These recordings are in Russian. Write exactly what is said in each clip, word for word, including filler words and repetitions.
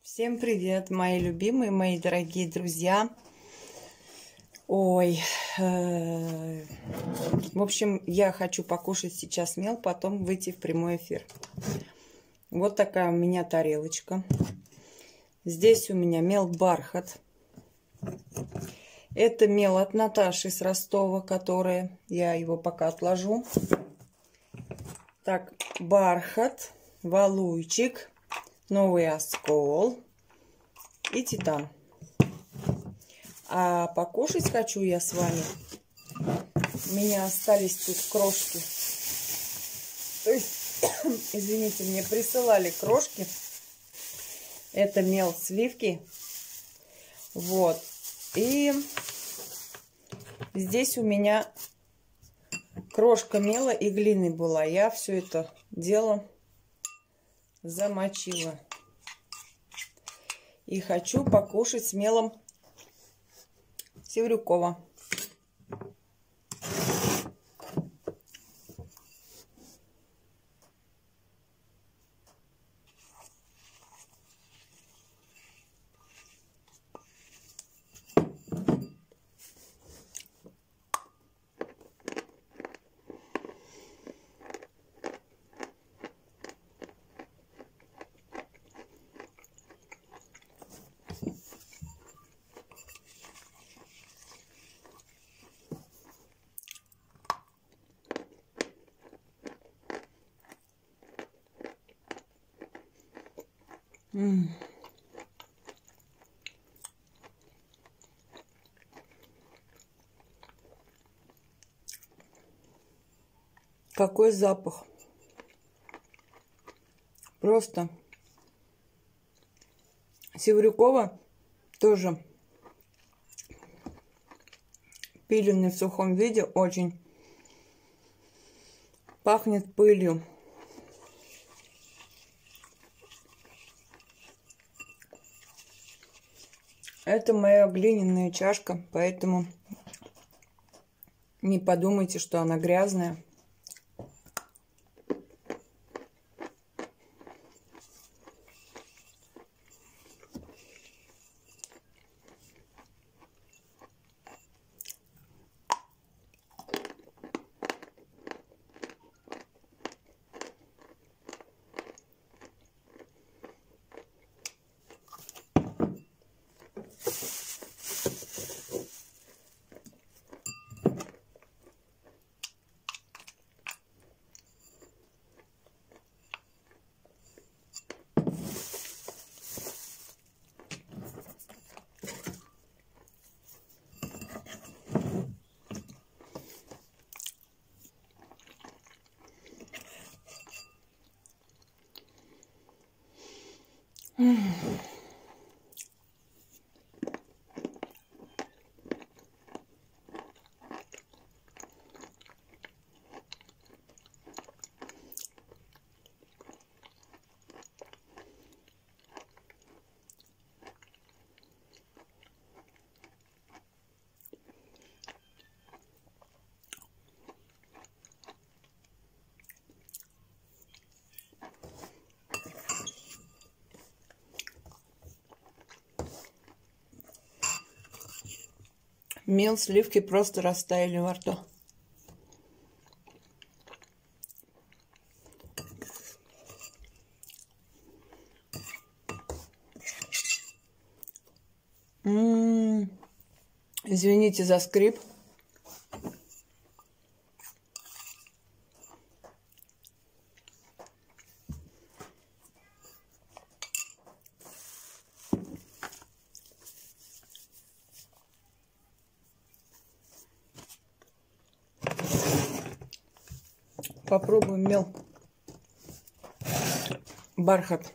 Всем привет, мои любимые, мои дорогие друзья. Ой, э, в общем, я хочу покушать сейчас мел, потом выйти в прямой эфир. Вот такая у меня тарелочка. Здесь у меня мел бархат. Это мел от Наташи с Ростова, которая, я его пока отложу. Так, бархат, валуйчик, новый оскол и титан. А покушать хочу я с вами. У меня остались тут крошки. То есть, извините, мне присылали крошки. Это мел сливки. Вот. И здесь у меня крошка мела и глины была. Я все это дело замочила. И хочу покушать с мелом Севрюкова. М-м. Какой запах. Просто. Севрюкова тоже пиленный в сухом виде, очень пахнет пылью. Это моя глиняная чашка, поэтому не подумайте, что она грязная. Мел, сливки просто растаяли во рту. М-м-м. Извините за скрип. Попробуем мел бархат.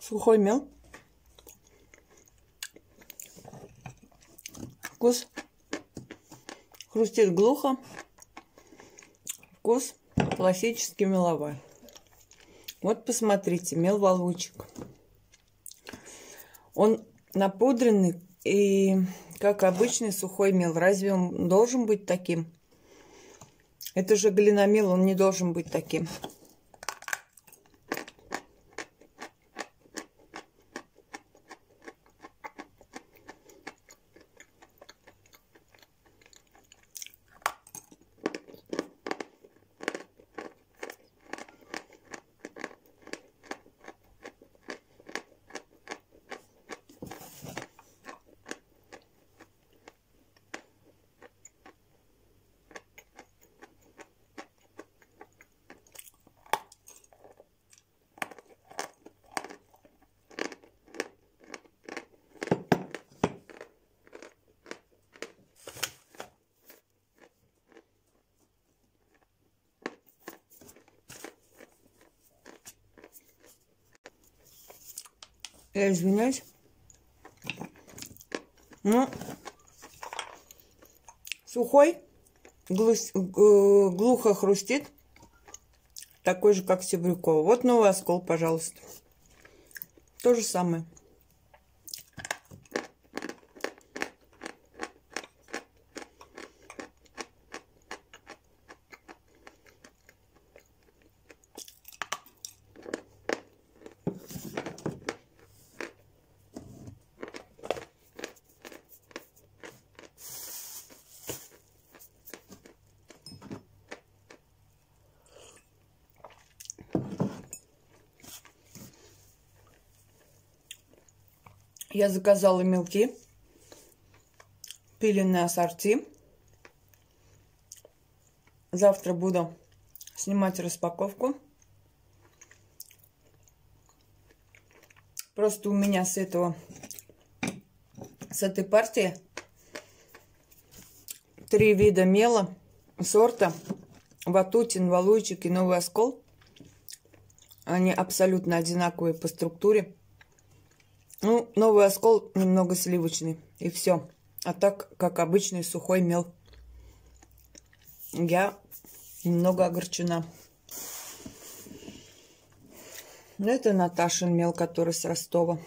Сухой мел. Вкус хрустит глухо. Вкус классический меловой. Вот посмотрите, мел валучик. Он напудренный и как обычный сухой мел. Разве он должен быть таким? Это же глиномел, он не должен быть таким. Я извиняюсь. Ну, сухой, глухо хрустит. Такой же, как Севрюкова. Вот новый оскол, пожалуйста. То же самое. Я заказала мелки, пиленные ассорти. Завтра буду снимать распаковку. Просто у меня с этого, с этой партии три вида мела, сорта Ватутин, Валуйчик и Новый Оскол. Они абсолютно одинаковые по структуре. Ну, Новый Оскол немного сливочный, и все. А так, как обычный сухой мел. Я немного огорчена. Но это Наташин мел, который с Ростова.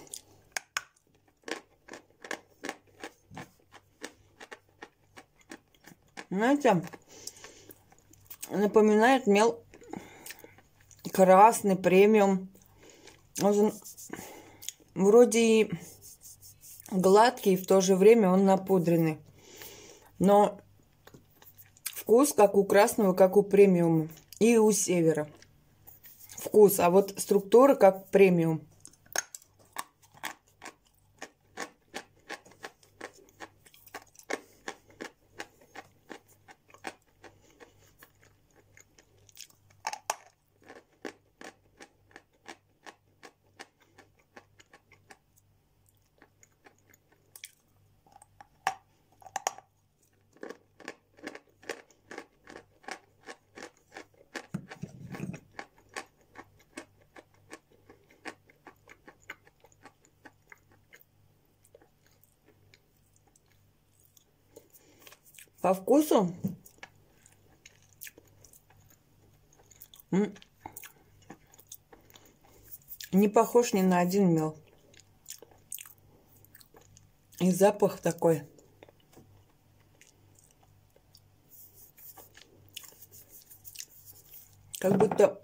Знаете, напоминает мел красный, премиум. Он вроде и гладкий, в то же время он напудренный. Но вкус как у красного, как у премиума. И у севера. Вкус, а вот структура как премиум. По вкусу не похож ни на один мел. И запах такой. Как будто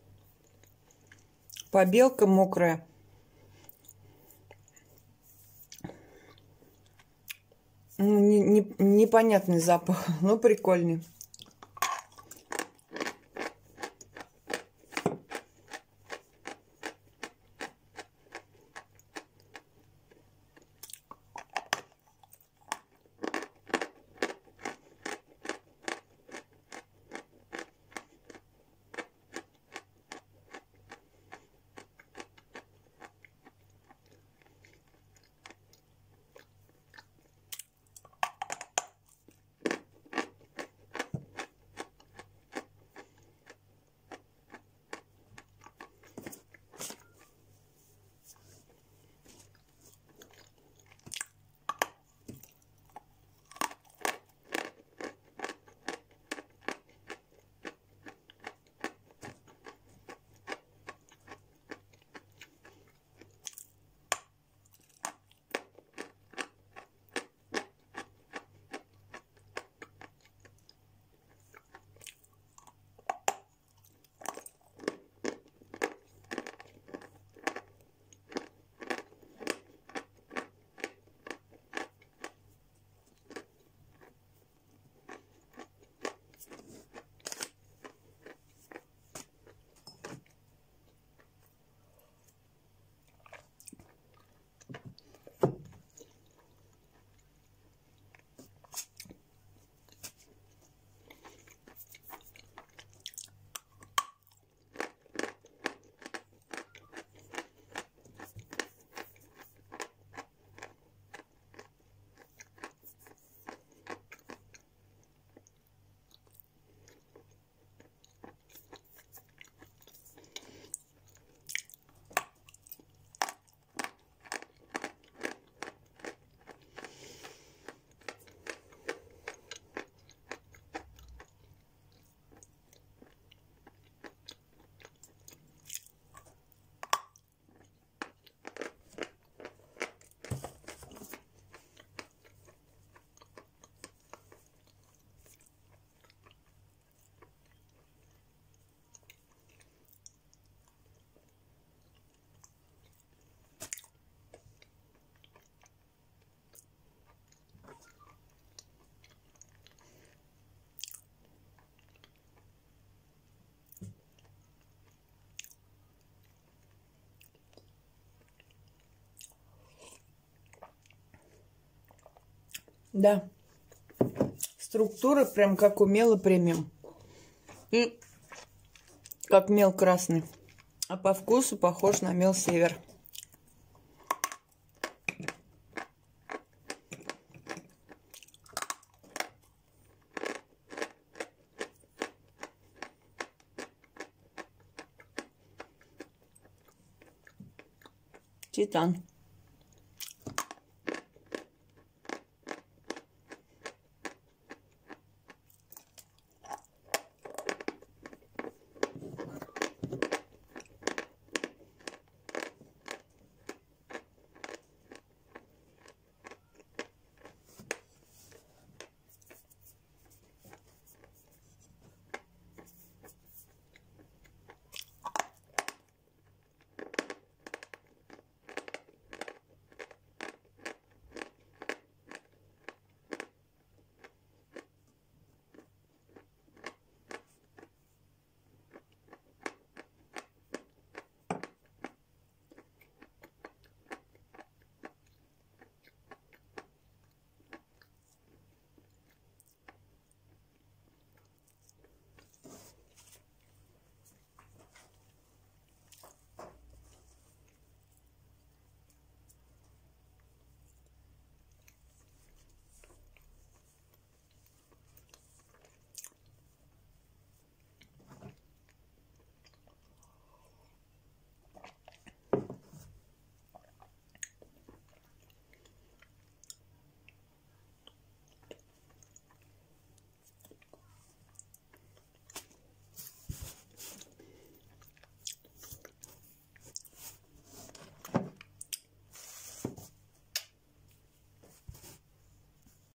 побелка мокрая. Ну, не, не, непонятный запах, но прикольный. Да. Структура прям как у мела премиум. И как мел красный. А по вкусу похож на мел север. Титан.